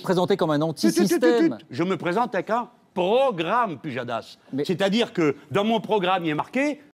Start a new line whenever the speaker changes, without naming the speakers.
Présenté comme un anti-système.
Je me présente avec un programme, Pujadas. C'est-à-dire que dans mon programme, il est marqué